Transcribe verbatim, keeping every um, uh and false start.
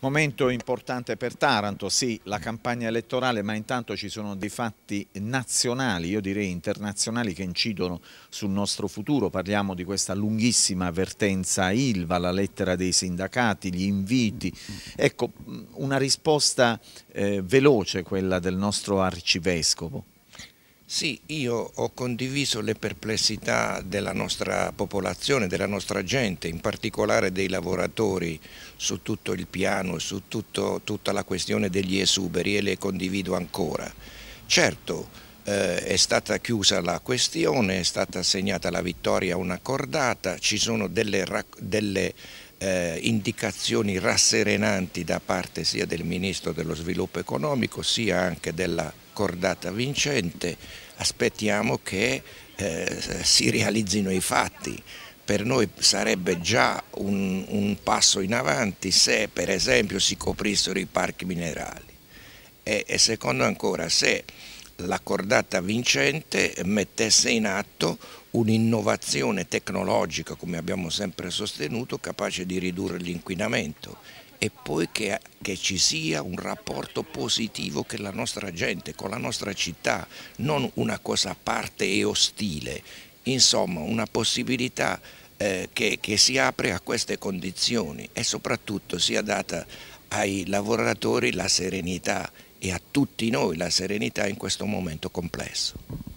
Momento importante per Taranto, sì, la campagna elettorale, ma intanto ci sono dei fatti nazionali, io direi internazionali, che incidono sul nostro futuro. Parliamo di questa lunghissima vertenza Ilva, la lettera dei sindacati, gli inviti. Ecco, una risposta eh, veloce, quella del nostro arcivescovo. Sì, io ho condiviso le perplessità della nostra popolazione, della nostra gente, in particolare dei lavoratori, su tutto il piano, su tutto, tutta la questione degli esuberi, e le condivido ancora. Certo, eh, è stata chiusa la questione, è stata assegnata la vittoria a una cordata, ci sono delle, delle eh, indicazioni rasserenanti da parte sia del Ministro dello Sviluppo Economico sia anche della cordata vincente. Aspettiamo che eh, si realizzino i fatti. Per noi sarebbe già un, un passo in avanti se per esempio si coprissero i parchi minerali e, e secondo ancora se la cordata vincente mettesse in atto un'innovazione tecnologica, come abbiamo sempre sostenuto, capace di ridurre l'inquinamento, e poi che, che ci sia un rapporto positivo con la nostra gente, con la nostra città, non una cosa a parte e ostile, insomma una possibilità eh, che, che si apre a queste condizioni e soprattutto sia data ai lavoratori la serenità e a tutti noi la serenità in questo momento complesso.